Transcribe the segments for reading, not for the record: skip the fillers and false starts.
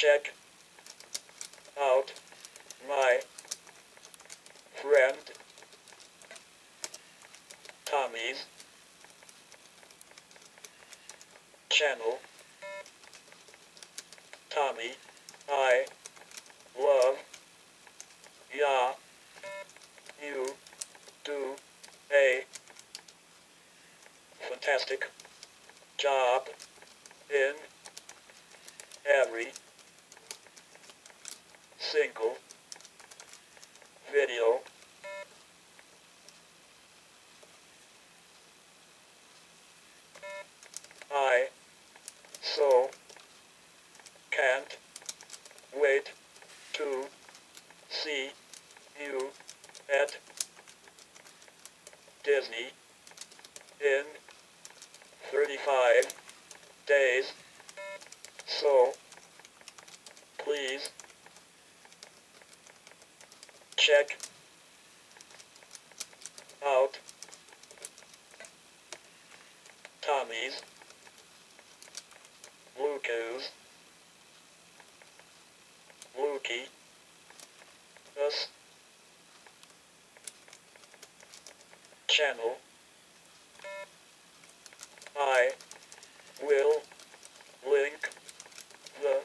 check out my friend Tommy's channel. Tommy, I love ya. You do a fantastic job in every single video. I so can't wait to see you at Disney in 35 days. So please check out Tommy's Luca's Lukey us channel. I will link the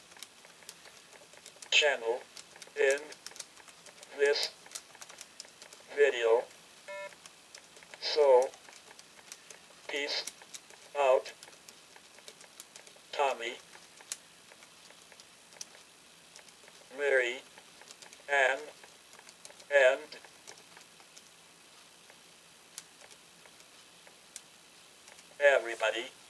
channel in this video. So peace out, Tommy, Mary, Ann, and everybody.